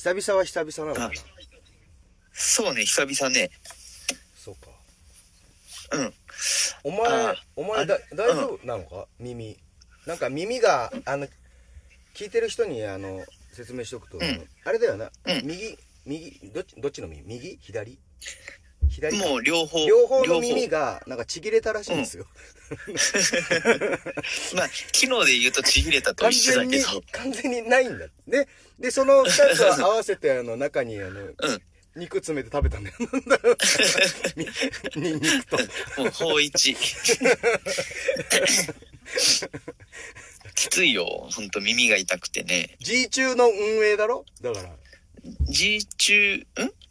久々は久々なのかな。 そうね、久々ね。 そうか。 うん。 お前大丈夫なのか、耳。なんか耳が、聞いてる人に説明しておくと、あれだよな、右、どっちの耳？右？左もう両方の耳がなんかちぎれたらしいんですよ。 まあ機能で言うとちぎれたと一緒だけど完全にないんだでその2つを合わせて中に肉詰めて食べたんだよ。ニンニクともう法一きついよ、ほんと耳が痛くてね。 G 中の運営だろ。だから G 中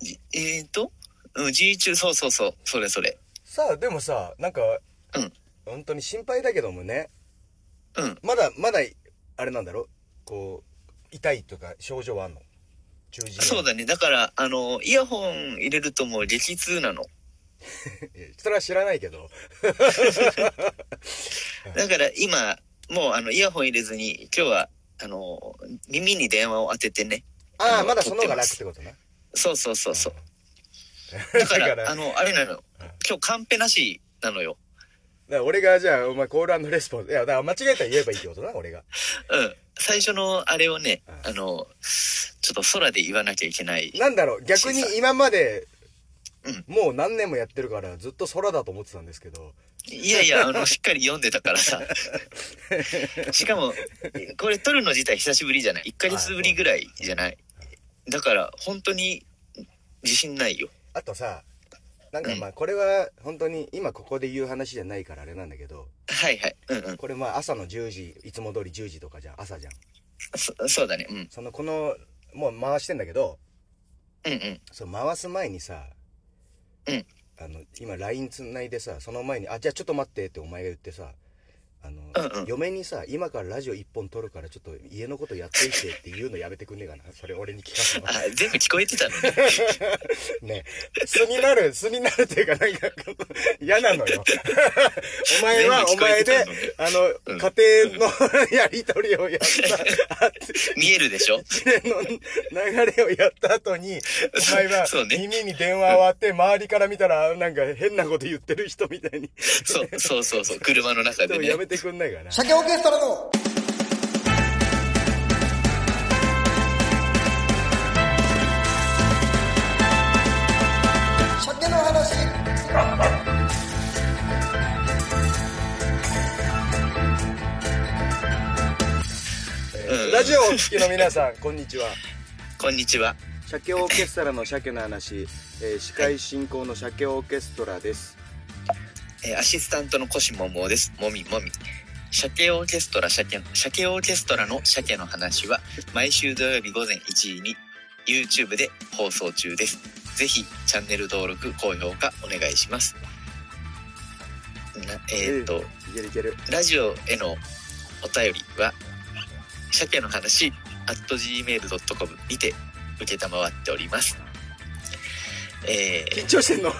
G 中、そうそれさあ。でもさ、なんか本当に心配だけどもね、まだあれなんだろ、こう痛いとか症状はあんの？中耳。 そうだね。だからイヤホン入れるともう激痛なの。 それは知らないけどだから今もうイヤホン入れずに今日は耳に電話を当ててね。 まだその方が楽ってことな。 そうだからあれなのよ、今日カンペなしなのよ。 だから俺がじゃあお前コール&レスポンス、いやだから間違えたら言えばいいってことな、俺が。 最初のあれをね、ちょっと空で言わなきゃいけない。 なんだろう、逆に今までもう何年もやってるからずっと空だと思ってたんですけど。 いやしっかり読んでたからさしかもこれ撮るの自体久しぶりじゃない、1ヶ月ぶりぐらいじゃない。だから本当に自信ないよ。 あとさ、なんかまあこれは本当に今ここで言う話じゃないからあれなんだけど、 はいこれまあ朝の10時、いつも通り10時とかじゃん、朝じゃん。 そうだね。 このもう回してんだけど、そう回す前にさ、今 LINE つないでさ、その前にじゃあちょっと待ってってお前が言ってさ、嫁にさ、今からラジオ1本撮るからちょっと家のことやっていてって言うのやめてくんねえかな。それ俺に聞かすの。 全部聞こえてたのね。素になるっていうかなんか嫌なのよ。お前はお前で家庭のやりとりをやった見えるでしょ、 一連の流れをやった後にお前は耳に電話を当て、周りから見たらなんか変なこと言ってる人みたいにそう車の中でね。 やめてくんないかな。 鮭オーケストラの鮭の話。 ラジオをお聞きの皆さんこんにちは。 こんにちは。 鮭オーケストラの鮭の話、司会進行の鮭オーケストラです。 アシスタントのコももです。もみ。鮭オーケストラの鮭の話は毎週土曜日午前1時に YouTube で放送中です。ぜひチャンネル登録高評価お願いします。ラジオへのお便りは鮭の話 @gmail.com にて承っております。 緊張してんの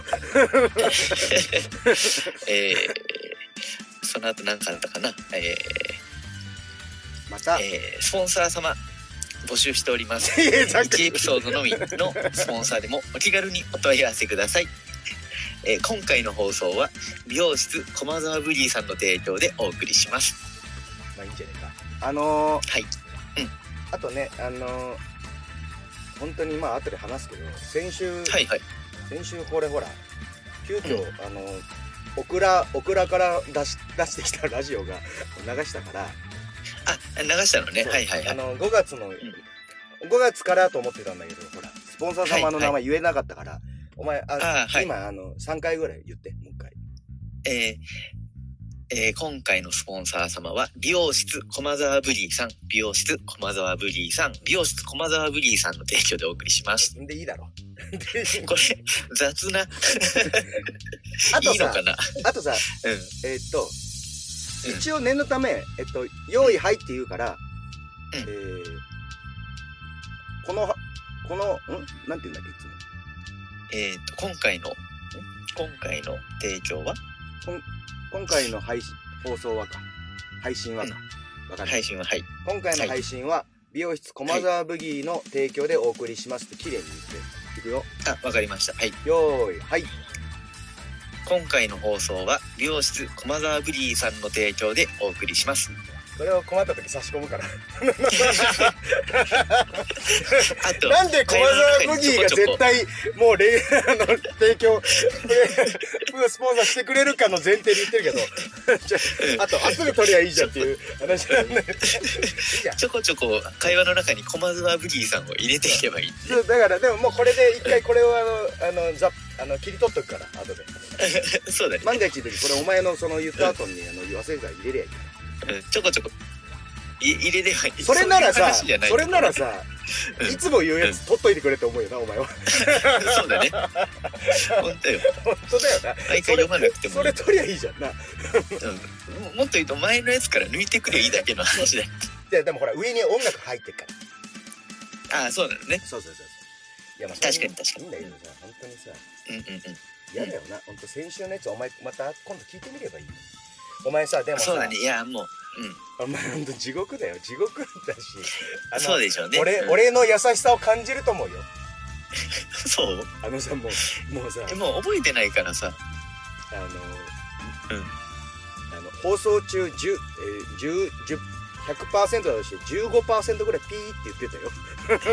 その後何かあったかな。 また、 スポンサー様募集しております。1エピソードのみのスポンサーでもお気軽にお問い合わせください。今回の放送は美容室駒沢ブリーさんの提供でお送りします。 まあいいんじゃないか。 はい。 あとね、本当にまあ後で話すけど、先週これほら急遽、オクラから出してきたラジオが流したから。 流したのね。はい。 5月からと思ってたんだけど、ほらスポンサー様の名前言えなかったから、お前今3回ぐらい言ってもう一回。 今回のスポンサー様は美容室駒沢ブリーさん、美容室駒沢ブリーさんの提供でお送りします。 でいいだろこれ雑なあとさ、 いいのかな。 あとさ、一応念のため用意はいって言うから、このなんて言うんだっけ、いつも今回の提供は今回の放送はか配信はか、わかんない。 配信ははい。 今回の配信は美容室駒沢ブギーの提供でお送りしますって綺麗に言っていくよ。 わかりました。はい。 よーい、はい。 今回の放送は美容室駒沢ブギーさんの提供でお送りします。 これを困った時差し込むからあとなんで駒沢ブギーが絶対もうレギュラーの提供スポンサーしてくれるかの前提で言ってるけどあとすぐ取りゃいいじゃんっていう話なんでいいじゃん。 ちょこちょこ会話の中に駒沢ブギーさんを入れていけばいい。 だからでももうこれで一回これを切り取っとくから後でそうだね。 万が一の時これお前のその言った後に忘れたら入れりゃいい。 ちょこちょこ入れればいい。 それならさいつも言うやつ取っといてくれって思うよなお前は。 そうだね。本当よ。 本当だよな。 毎回読まなくてもそれ取りゃいいじゃんな。 もっと言うと前のやつから抜いてくれいいだけの話だよ。 でもほら上に音楽入ってっかあら。 あそうなのね。 そう。いやまあ確かに。 いいんだけどさ本当にさ。嫌だよな本当先週のやつお前また今度聞いてみればいい。お前さでもさ。 そうだね。いやもう。 お前ほんと地獄だよ地獄だしそうでしょうね。 俺の優しさを感じると思うよ。 そうさもうさもう覚えてないからさ放送中100% だとして 15% ぐらいピーって言ってたよ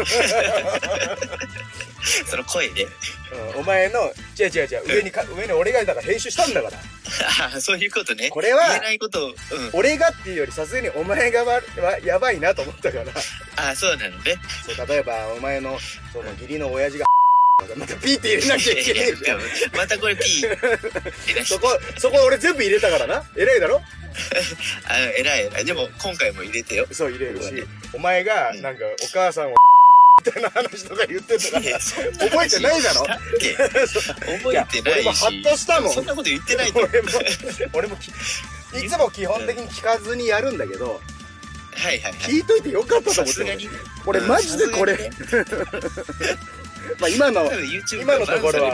その声で、 お前の違う上に俺がだから編集したんだからあそういうことね。 これは言えないことを、 俺がっていうよりさすがにお前がやばいなと思ったからそうなのね。 そう例えばお前のその義理の親父がまたピーって入れなきゃいけないじゃんまたこれピーそこ俺全部入れたからな偉いだろ偉いでも今回も入れてよ。 そう入れるし、お前がなんかお母さんをみたいな話とか言ってたから覚えてないだろ覚えてないし、 俺もハッとしたもん。 そんなこと言ってないと俺もいつも基本的に聞かずにやるんだけど聞いといてよかったと思って俺マジでこれまあ今のところは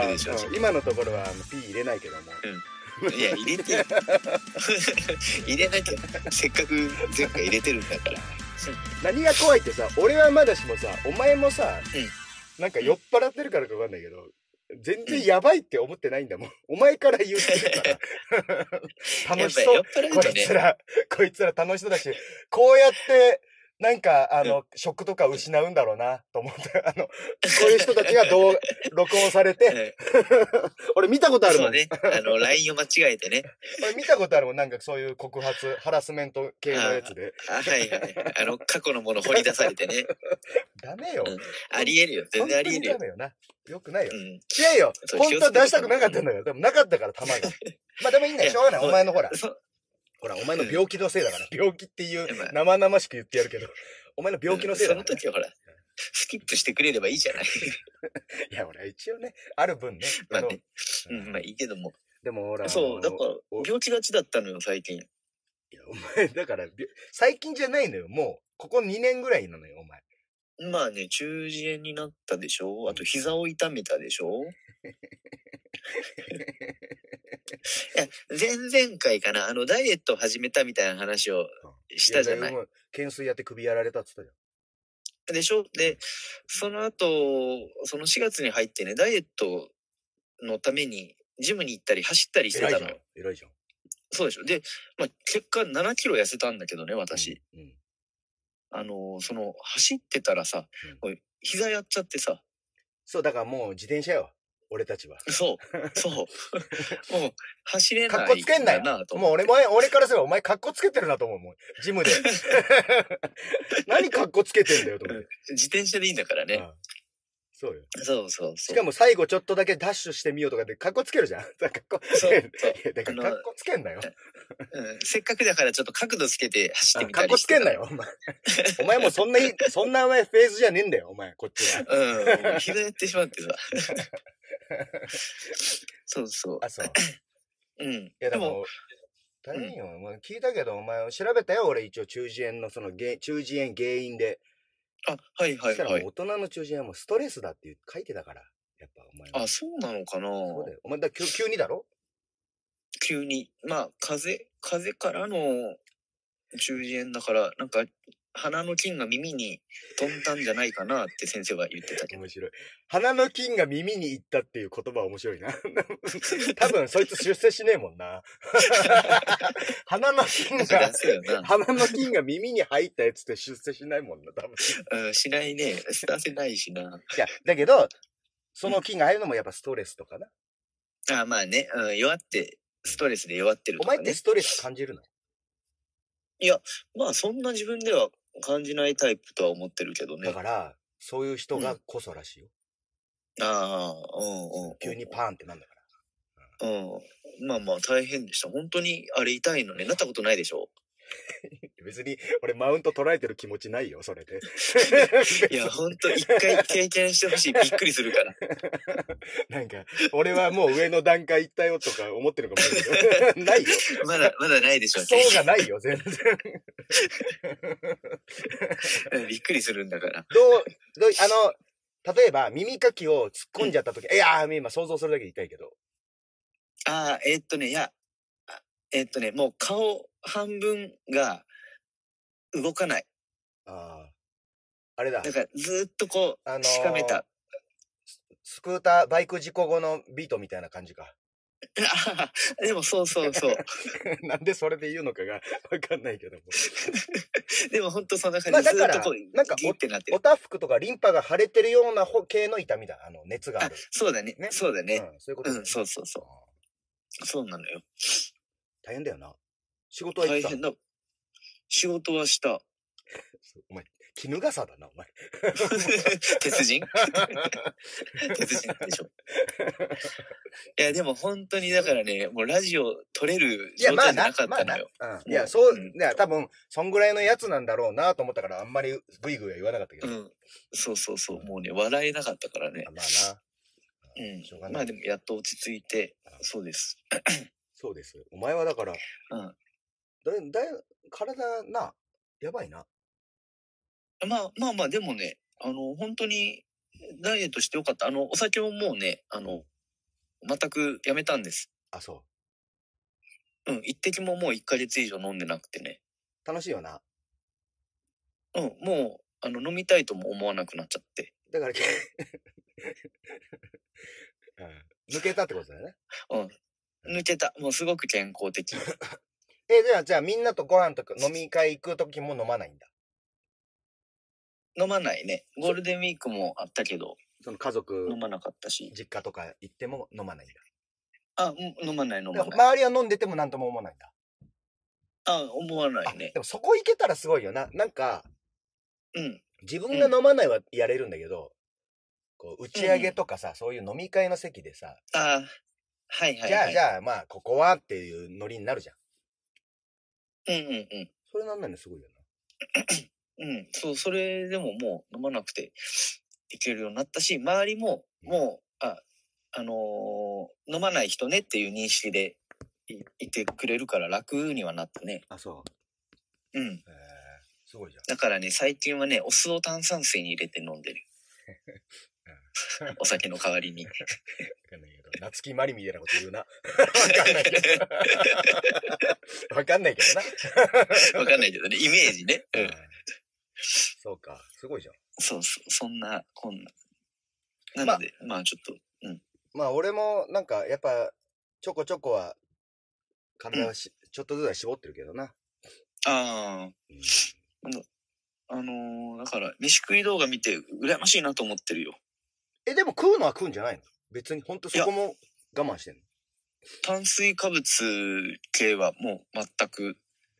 P 入れないけどもいや入れて入れなきゃせっかく前回入れてるんだから何が怖いってさ俺はまだしもさお前もさなんか酔っ払ってるからかわかんないけど全然やばいって思ってないんだもんお前から言ってるから楽しそうこいつら楽しそうだしこうやってなんか食とか失うんだろうなと思ってこういう人たちが録音されて俺見たことあるもん。 そうねLINE を間違えてね俺見たことあるもんなんかそういう告発ハラスメント系のやつで過去のもの掘り出されてねダメよ、 ありえるよ全然ありえるよ。 ダメよなよくないよ、違うよ本当は出したくなかったんだからでもなかったから弾がまあでもいいんだよしょうがないお前のほらお前の病気のせいだから病気っていう生々しく言ってやるけどお前の病気のせいだから、 その時はほらスキップしてくれればいいじゃないいや俺一応ねある分ねまあねまあいいけどもでもほらそうだから病気がちだったのよ最近。いやお前だから最近じゃないのよもうここ2年ぐらいなのよお前。 まあね中耳炎になったでしょ。あと膝を痛めたでしょいや前々回かなダイエットを始めたみたいな話をしたじゃない。 懸垂やって首やられたっつったじゃんでしょ。でその後その4月に入ってねダイエットのためにジムに行ったり走ったりしてたのよ。 偉いじゃん。 そうでしょ。で、まあ、結果7キロ痩せたんだけどね私、その走ってたらさ、膝やっちゃってさ。 そうだからもう自転車よ俺たちは。そうもう走れない。 かっこつけんなよ。もう俺からすればお前かっこつけてるなと思うもんジムで何かっこつけてんだよと思って自転車でいいんだからね。 そうよ。 そうしかも最後ちょっとだけダッシュしてみようとかでかっこつけるじゃん。かっこつけんなよ。 せっかくだからちょっと角度つけて走ってみたりして。 かっこつけんなよお前。お前もそんなお前フェーズじゃねえんだよお前こっちは。膝やってしまってさ。そう。 あそう。いやでも大変よ。聞いたけどお前調べたよ俺一応中耳炎のその中耳炎原因で。 はいそしたら大人の中耳炎はもうストレスだって書いてたからやっぱお前は。そうなのかな。 そうだよお前急にだろ。 急にまあ風邪からの中耳炎だからなんか鼻の菌が耳に飛んだんじゃないかなって先生は言ってたけど。 面白い。鼻の菌が耳に行ったっていう言葉は面白いな。多分そいつ出世しねえもんな。鼻の菌が耳に入ったやつって出世しないもんな、多分。しないね。出せないしな。 いや、だけど、その菌が入るのもやっぱストレスとかな。 まあね、ストレスで弱ってるとかね。 お前ってストレス感じるの？ いや、まあそんな自分では感じないタイプとは思ってるけどね。 だから、そういう人がこそらしいよ。急にパーンってなんだから。 まあまあ大変でした。本当にあれ痛いのね。なったことないでしょ？ 別に俺マウント取られてる気持ちないよ、それで。 いや、ほんと一回経験してほしい。びっくりするから。 なんか、俺はもう上の段階行ったよとか思ってるかもしれないけど。ないよ。 まだないでしょ。 そうがないよ、全然。 びっくりするんだから。 例えば耳かきを突っ込んじゃった時、いやー、今想像するだけで痛いけど。 もう顔半分が動かない。 あれだ。 だからずっとこう、しかめた。 スクーター、バイク事故後のビートみたいな感じか。 でもそう。 なんでそれで言うのかがわかんないけども。 でもほんとそんな感じ。 だから、なんかおたふくとかリンパが腫れてるような系の痛みだ。熱がある。 そうだね。そうだね。 そういうことだね。 そう。そうなのよ。 大変だよな。仕事は行った？大変だ。 仕事はした。 お前、衣笠だな、お前。 鉄人鉄人でしょ。いや、でも本当にだからね、もうラジオ撮れる状態じゃなかったのよ。 いや、多分、そんぐらいのやつなんだろうなと思ったから、あんまりグイグイは言わなかったけど。 そう。もうね、笑えなかったからね。 まあな。 まあでも、やっと落ち着いて、そうです。 そうです。お前はだから、体な、やばいな。 まあ、でもね、本当に、ダイエットしてよかった。お酒をもうね、全くやめたんです。 そう。 一滴ももう1ヶ月以上飲んでなくてね。 楽しいよな。 もう、飲みたいとも思わなくなっちゃって。 だから、抜けたってことだよね。 抜けた。もうすごく健康的。 じゃあみんなとご飯とか飲み会行くときも飲まないんだ。 飲まないね。ゴールデンウィークもあったけど、 その家族飲まなかったし。 実家とか行っても飲まないんだ。 飲まない。 周りは飲んでても何とも思わないんだ。 思わないね。 でもそこ行けたらすごいよな。なんか、自分が飲まないはやれるんだけど、こう打ち上げとかさ、そういう飲み会の席でさ、 はい。 じゃあまあここはっていうノリになるじゃん。それなんなんですごいよな。そう、それでももう飲まなくていけるようになったし、周りももう、飲まない人ねっていう認識でいてくれるから楽にはなったね。 そう。すごいじゃん。 だからね、最近はね、お酢を炭酸水に入れて飲んでる。お酒の代わりに。 わかんないけど、夏木マリみたいなこと言うな。わかんないけど。わかんないけどな。 わかんないけどね、イメージね。 そうか、すごいじゃん。 そんな、こんな。なので、まあちょっと、 まあ俺もなんかやっぱちょこちょこは体はちょっとずつは絞ってるけどな。 だから飯食い動画見て羨ましいなと思ってるよ。 でも食うのは食うんじゃないの？別にほんとそこも我慢してんの？ 炭水化物系はもう全く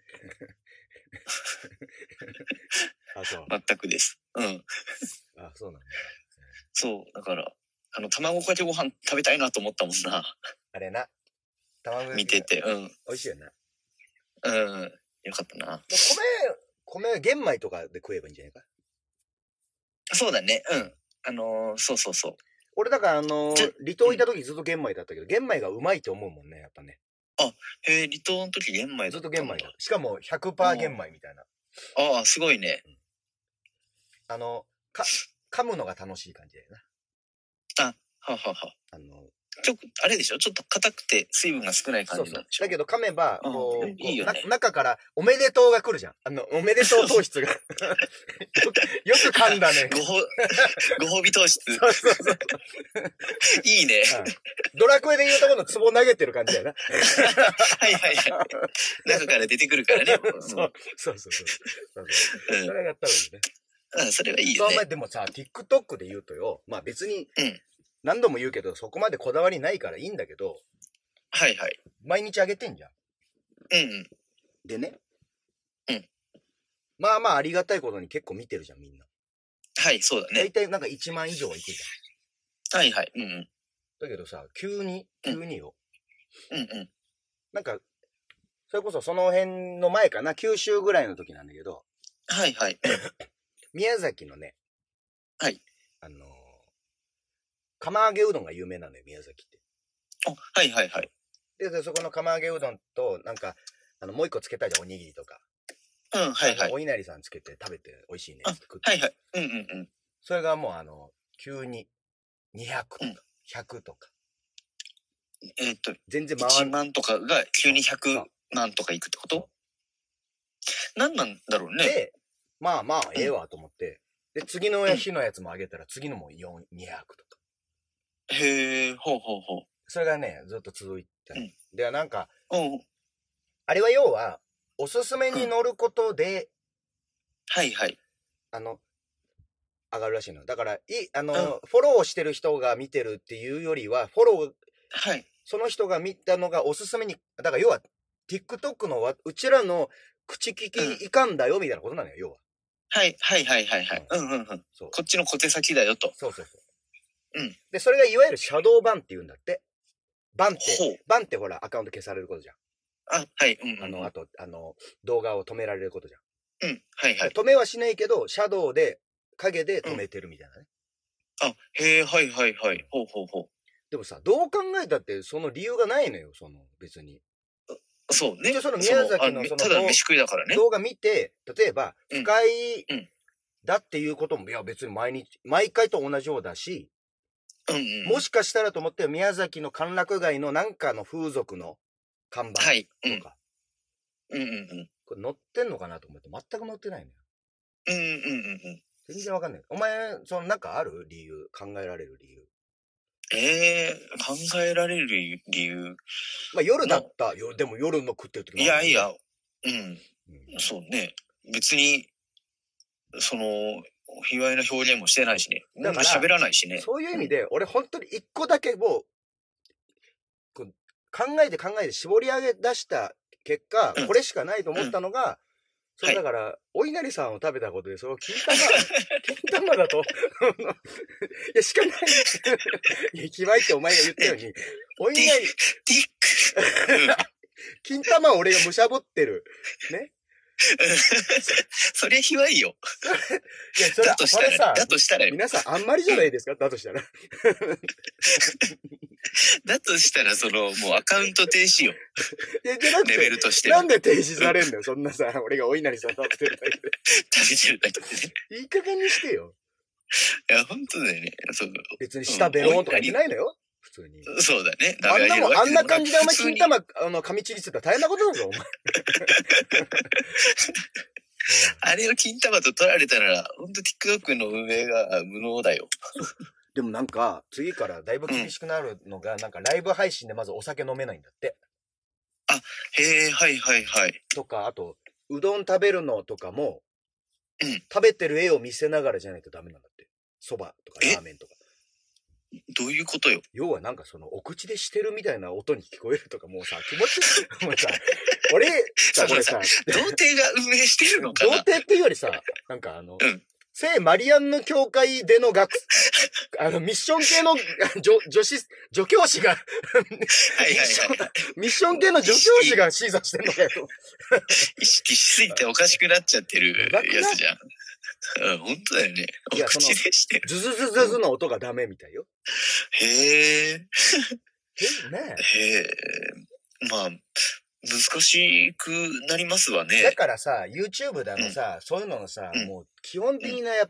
全くです。 そうなんだ。 そうだから卵かけご飯食べたいなと思ったもんな。 あれな。 卵見てて美味しいよな。 よかったな。 米玄米とかで食えばいいんじゃないか。 そうだね。そう。 俺だから離島いた時ずっと玄米だったけど、玄米がうまいと思うもんね、やっぱね。 離島の時玄米だった。 ずっと玄米だ。しかも 100% 玄米みたいな。 すごいね。 噛むのが楽しい感じだよな。 あれでしょ、ちょっと硬くて水分が少ない感じなんでしょ。 だけど噛めば、こう、 いいよね。 中からおめでとうが来るじゃん。おめでとう糖質が。よく噛んだね。 ご褒美糖質。 そうそうそう。 いいね。 ドラクエで言うとこの壺投げてる感じだよな。 はいはいはい。中から出てくるからね。 そう。それやったらいいね。 それはいいよね。 お前でもさ、TikTok で言うとよ、まあ別に、何度も言うけど、そこまでこだわりないからいいんだけど、 はいはい。 毎日あげてんじゃん。でね。まあまあありがたいことに結構見てるじゃん、みんな。 はい、そうだね。 大体なんか1万以上はいくじゃん。はいはい。 だけどさ、急によ。なんか、それこそその辺の前かな、九州ぐらいの時なんだけど、 はいはい。 宮崎のね、 はい。 釜揚げうどんが有名なのよ、宮崎って。 はいはいはい。 で、そこの釜揚げうどんと、なんか、もう一個つけたいじゃん、おにぎりとか。 はいはい。 お稲荷さんつけて食べて美味しいねって食って。 はいはい。 それがもう急に200とか、100とか。全然 1万とかが急に100万とかいくってこと？何なんだろうね。 で、まあ、ええわと思って。で、次の日のやつもあげたら、次のも200とか。 へえ、ほう。 それがね、ずっと続いて。で、なんか、あれは要は、おすすめに乗ることで、 はいはい。 上がるらしいの。だから、フォローしてる人が見てるっていうよりは、フォロー、 はい。 その人が見たのがおすすめに、だから要は、TikTok のうちらの口利きいかんだよみたいなことなのよ、要は。 はい。こっちの小手先だよと。 そう。で、それがいわゆるシャドーバンって言うんだって。バンってほら、アカウント消されることじゃん。 はい。 あと、動画を止められることじゃん。はいはい。 止めはしないけど、シャドウで、影で止めてるみたいなね。 へえ、はい。ほう。 でもさ、どう考えたって、その理由がないのよ、別に。 そうね。 一応その宮崎のただ飯食いだからね。 動画見て、例えば、不快だっていうことも、いや別に毎回と同じようだし、もしかしたらと思って宮崎の歓楽街のなんかの風俗の看板とか、これ載ってんのかなと思って全く載ってないのよ。全然わかんない。お前、なんかある理由、考えられる理由。 考えられる理由。 まあ夜だったよ。でも夜の食ってる時もある。いや、そうね。別に、卑猥な表現もしてないしね。だから喋らないしね。 そういう意味で、俺本当に一個だけもう、考えて絞り上げ出した結果、これしかないと思ったのが、それだから、お稲荷さんを食べたことで、それを金玉だと。いや、しかない。いや、卑猥ってお前が言ったように、お稲荷、金玉を俺がむしゃぶってる。ね。 そりゃ卑猥よ。 いや、だとしたら、皆さんあんまりじゃないですか、だとしたら。 だとしたら、もうアカウント停止よ。レベルとしてなんで停止されんだよ、そんなさ、俺がお稲荷さん食べてるだけで。 食べてるだけでね。 いい加減にしてよ。 いや、本当だよね。 別に舌ベローンとか言ってないのよ。普通に。 そうだね。 あんな感じでお前金玉、噛みちぎってたら大変なことだぞ、お前。 あれを金玉と取られたら、ほんと TikTok の運営が無能だよ。 でもなんか、次からだいぶ厳しくなるのが、なんかライブ配信でまずお酒飲めないんだって。 へえ、はい。 とか、あと、うどん食べるのとかも、食べてる絵を見せながらじゃないとダメなんだって。蕎麦とかラーメンとか。 どういうことよ。 要はなんかお口でしてるみたいな音に聞こえるとかもうさ、気持ちいい。もうさ、俺さ、 童貞が運営してるのかな。 童貞っていうよりさ、なんか聖マリアンヌ教会でのミッション系の助教師がミッション系の助教師が審査してんのかよ。 意識しすぎておかしくなっちゃってるやつじゃん。本当だよね。お口でしてる。 ズズズズズの音がダメみたいよ。 へえ。 ねまあ、難しくなりますわね。 だからさ、YouTube だのさ、そういうののさ、もう基本的なやっぱ、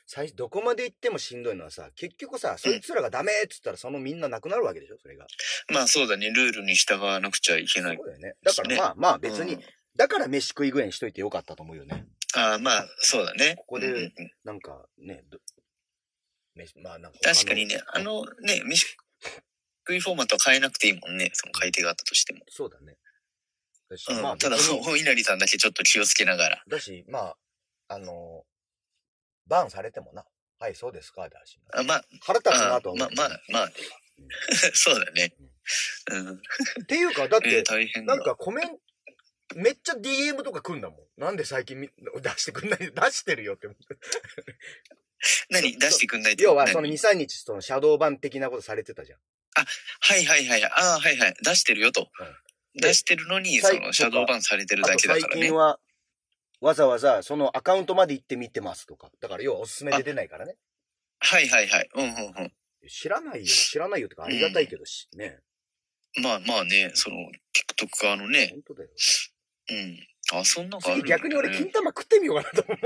どこまで行ってもしんどいのはさ、結局さ、そいつらがダメっつったらそのみんななくなるわけでしょ、それが。 まあそうだね、ルールに従わなくちゃいけない。 そうだよね。だからまあ別に、だから飯食いぐらいにしといてよかったと思うよね。 まあそうだね。 ここで、なんかね、まあなんか確かにね、飯食いフォーマットは変えなくていいもんね、その改定があったとしても。 そうだね。だし、 まあ、ただ、お稲荷さんだけちょっと気をつけながら。 だし、まあ、バンされてもな。はい、そうですか、だし。 まあ、 腹立つなと思う。 まあ、そうだね。 っていうか、だって、 大変なんかめっちゃ DM とか来んだもん。なんで最近出してくんない、出してるよって思って。 何出してくんないって要は、その2、3日、そのシャドー版的なことされてたじゃん。 はい。はいはい。出してるよと。出してるのに、その、シャドーバンされてるだけだからね。 最近は、わざわざ、そのアカウントまで行って見てますとか。だから、要はおすすめで出ないからね。 はい。 知らないよとかありがたいけどね。 まあね、その、TikTok 側のね。 本当だよ。 そんなのあるんだね。 逆に俺、金玉食ってみようかなと思う。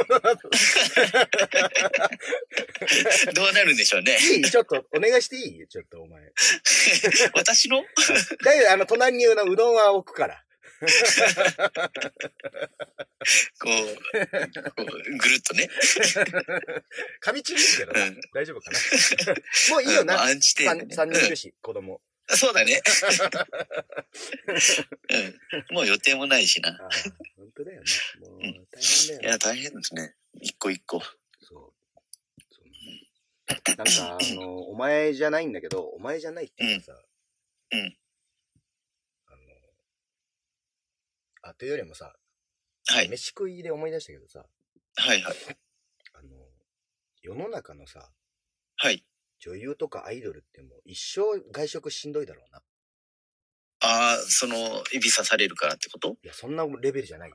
どうなるんでしょうね。 ちょっと、お願いしていいちょっとお前。 私のだけど、隣にうどんは置くから。 こう、ぐるっとね。 噛みちぎるけどな、大丈夫かな。もういいよな。 アンチテーマ、 3人いるし、子供。 そうだね。もう予定もないしな。 本当だよね。もう大変だよ。 いや、大変ですね。一個一個。 そう。なんか、お前じゃないんだけど、お前じゃないっていうかさ、というよりもさ、 はい。 飯食いで思い出したけどさ、 はい。 世の中のさ、 はい。 女優とかアイドルってもう一生外食しんどいだろうな。 その、指さされるからってこと？ いや、そんなレベルじゃないよ。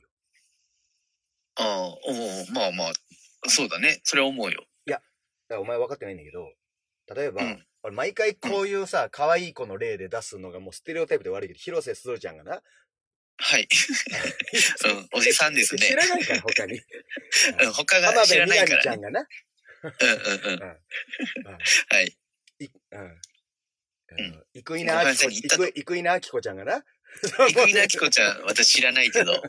まあ、そうだね。それは思うよ。 いや、だからお前分かってないんだけど、例えば、俺毎回こういうさ、可愛い子の例で出すのがもうステレオタイプで悪いけど、広瀬すずちゃんがな。 はい。おじさんですね。 知らないから、他に。 他が知らないから、ね。 浜辺美波ちゃんがな。 はい。 生稲晃子ちゃんがな。 生稲晃子ちゃん、私知らないけど。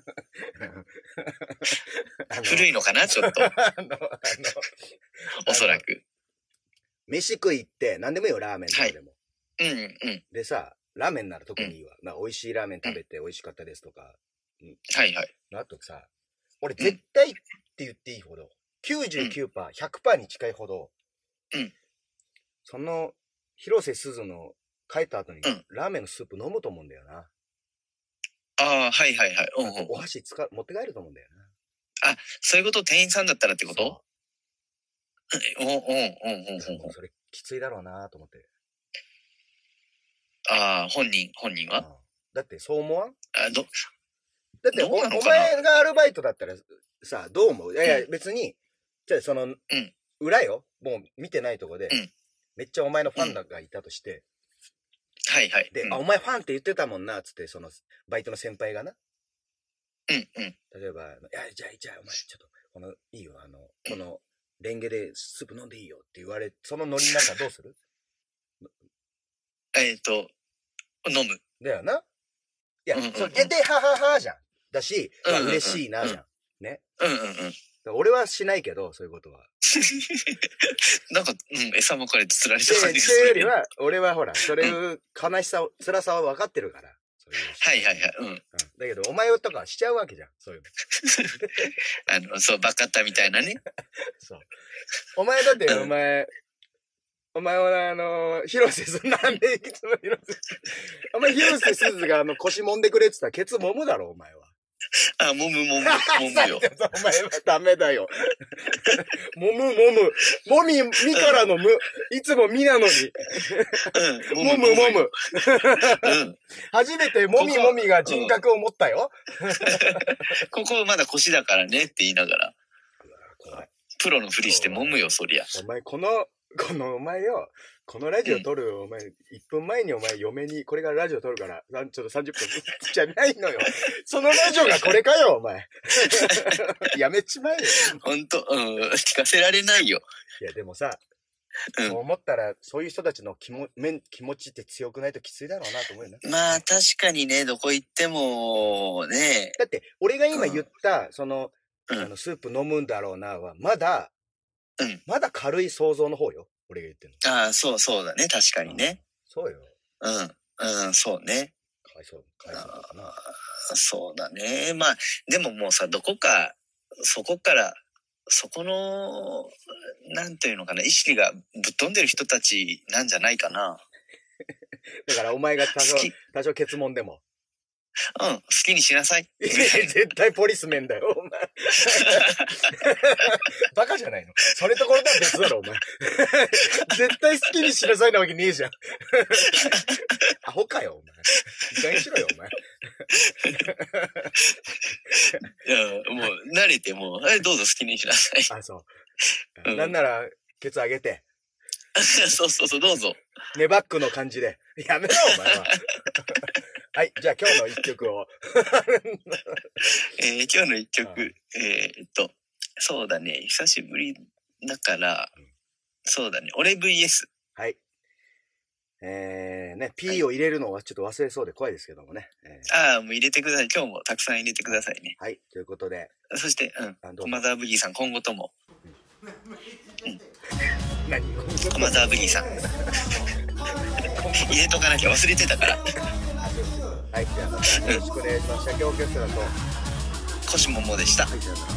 古いのかな、ちょっと。おそらく。 飯食いって、何でもいいよ、ラーメンとかでも。でさ、ラーメンなら特にいいわ。美味しいラーメン食べて美味しかったですとか。 はい。 あとさ、俺絶対って言っていいほど、99%、100% に近いほど、その、広瀬すずの帰った後に、ラーメンのスープ飲むと思うんだよな。 はい。 お箸持って帰ると思うんだよな。そういうこと店員さんだったらってこと？ それきついだろうなと思って。 本人は？ だってそう思わん？だってお前がアルバイトだったらさ、どう思う？いや別に、じゃあその、裏よ、もう見てないとこで、めっちゃお前のファンがいたとして、で、お前ファンって言ってたもんな、つって、その、バイトの先輩がな。例えば、じゃあ、お前、ちょっと、いいよ、この、レンゲでスープ飲んでいいよって言われ、そのノリになったらどうする？ 飲む。 だよな。いや、で、はじゃん。だし、嬉しいな、じゃん。ね。俺はしないけど、そういうことは。 なんか、餌まかれて釣られた感じする。っていうよりは、俺はほら、それいう悲しさ、辛さは分かってるから。 はい。 だけど、お前とかしちゃうわけじゃん、そういうの。そう、バカッタみたいなね。 そう。お前だって、お前は広瀬すず、なんでいつも広瀬お前広瀬すずが腰揉んでくれって言ったらケツ揉むだろ、お前は。 揉むよ。 お前はダメだよ。揉む。みからのむ。いつもみなのに。揉む。初めてもみが人格を持ったよ。 ここまだ腰だからねって言いながら。プロのふりして揉むよ、そりゃ。 お前このこのお前よ、このラジオ撮る、お前、1分前にお前嫁に、これからラジオ撮るから、ちょっと30分じゃないのよ。そのラジオがこれかよ、お前。やめちまえよ。 ほんと、聞かせられないよ。 いや、でもさ、そう思ったら、そういう人たちの気持ちって強くないときついだろうなと思うよね。 まあ、確かにね、どこ行っても、ね。 だって、俺が今言った、スープ飲むんだろうなは、まだ軽い想像の方よ。俺が言ってるの。ああ、そうだね。確かにね。 そうよ。 そうね。 かわいそうかな。 そうだね。まあ、でももうさ、そこの、なんていうのかな、意識がぶっ飛んでる人たちなんじゃないかな。 だからお前が多少結問でも。 好きにしなさい。 絶対ポリスメンだよ、お前。バカじゃないの？それところとは別だろ、お前。絶対好きにしなさいなわけねえじゃん。アホかよ、お前。いい加減しろよ、お前。 いや、もう、慣れてもう、どうぞ好きにしなさい。 あ、そう。なんなら、ケツ上げて。 そう、どうぞ。 ネバックの感じで。やめろ、お前は。はい、じゃあ今日の一曲を。 今日の一曲、そうだね、久しぶりだから、そうだね、俺 VS。 はい。P を入れるのはちょっと忘れそうで怖いですけどもね。 もう入れてください。今日もたくさん入れてくださいね。 はい、ということで。 そして、駒沢ブギーさん、今後とも。 何？ 駒沢ブギーさん。入れとかなきゃ忘れてたから。 はい、じゃあまたよろしくお願いします。社協オーケストラと腰ももでした。はい、じゃあ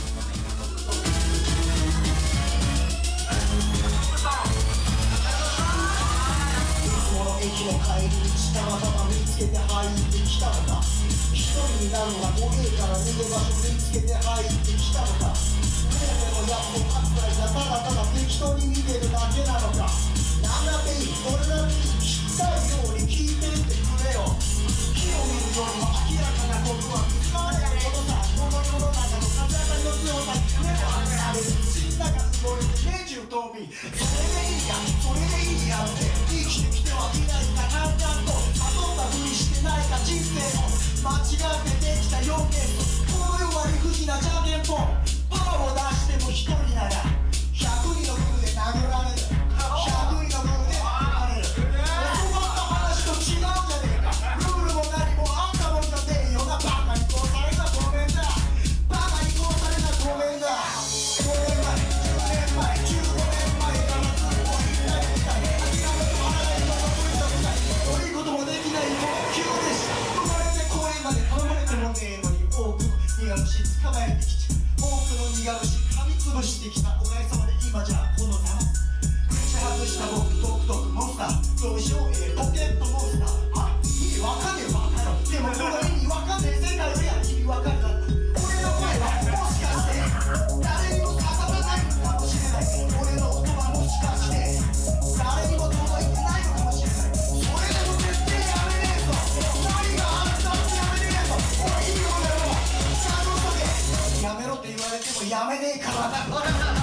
駅の帰り道たまたま見つけて入ってきたのか、一人になるのが怖えから逃げ場所見つけて入ってきたのか、でもやっとかっくらいがただただ適当に見てるだけなのか、なんだっていい、これだっていい、聞きたいように聞いてってくれよ。木を見るよりも明らかなことは使われることさ、この世の中の風当たりの強さに目を当てられる、死んだかすごい年中飛び、それでいいや、それでいいやって生きてきてはいないか、淡々と遊んだふりしてないか、人生を間違ってできた4件と、この世は理不尽なじゃんけんぽん、パワーを出しても一人なら100人の軍で殴られる、100人の軍で殴られる、教わった話と違うじゃねえか、ルールも何もあんたもんじゃねえよな、バカに殺されたごめんだ、バカに殺されたごめんだ、5年前、10年前、15年前からずっと言いたいみたい、諦めて笑えるのが無理だみたい、悪いこともできないこの急でした、生まれてこれまで頼まれてもねえのに多くの苦虫捕まえてきちゃう、多くの苦虫噛みつぶしてきたお姉様で今じゃこのざま、口外した僕トクトクモンスター、どうしようポケットモンスター、は意味わかんねえバカよ、でもこの意味わかんねえ世界よりは意味わかるな、俺の声はもしかして誰にも刺さらないのかもしれない、俺の音はもしかして誰にも届いてないのかもしれない、それでも絶対やめねえぞ、何があったってやめねえぞ、おいいいよやめろ、ちゃんとそれやめろって言われてもやめねえからな。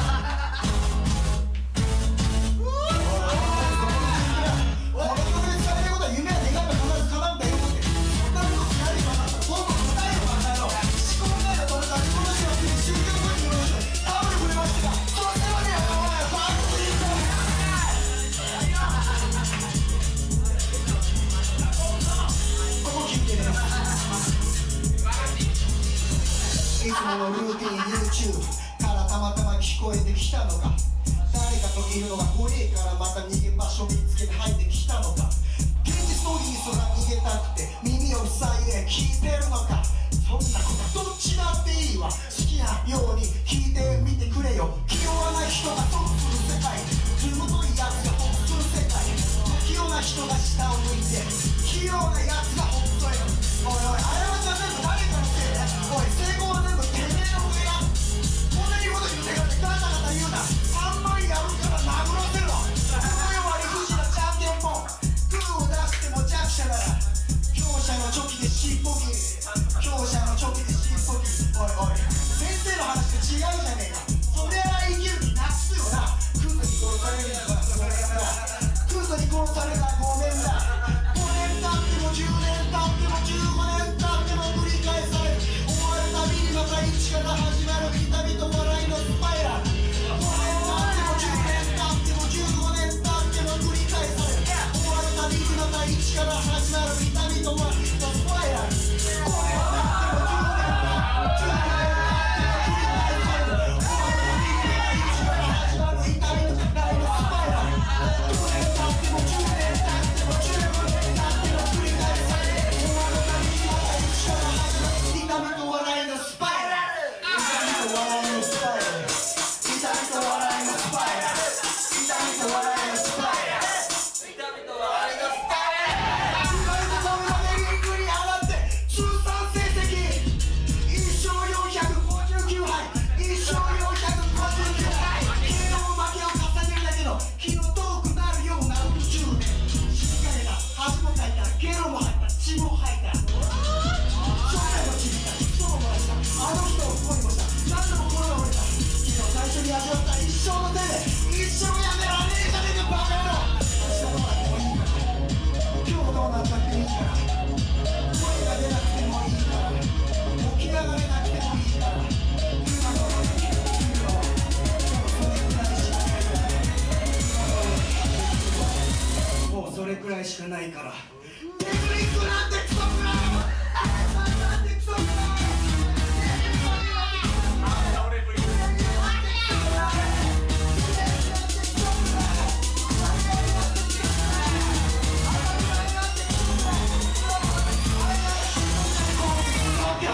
いつものルーティン YouTube からたまたま聞こえてきたのか、誰かといるのが怖えからまた逃げ場所見つけて入ってきたのか、現実逃避すら逃げたくて耳を塞いで聞いてるのか、そんなことどっちだっていいわ、好きなように聞いてみてくれよ、気弱な人が損する世界、ずぶといやつが得する世界、不器用な人が下を向いて器用なやつがほっといる、おいおいあれはじゃ全部誰かのせいだ、おい成功は全部てめえの上だ、こんなにこと言ってガタガタ言うな、3枚やるから殴らせろ、この世は理不尽なじゃんけんぽん、グーを出しても弱者なら強者のチョキで尻尾切り、強者のチョキで尻尾切り、おいおい先生の話と違うじゃねえか、そりゃあ生きる気なくすよな、クズに殺されるんだから、 用された5年だ。5年経っても10年経っても15年経っても繰り返される。終わるたびにまた一から始まる痛みと笑いのスパイラル。5年経っても10年経っても15年経っても繰り返される。終わるたびにまた一から始まる痛みと笑いのスパイラル。5年経っても10年経っても15年経っても繰り返される。それくらいしかないから。テクニックなんてクソくらい。なんてクソくらい。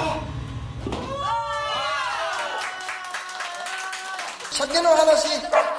鮭の話。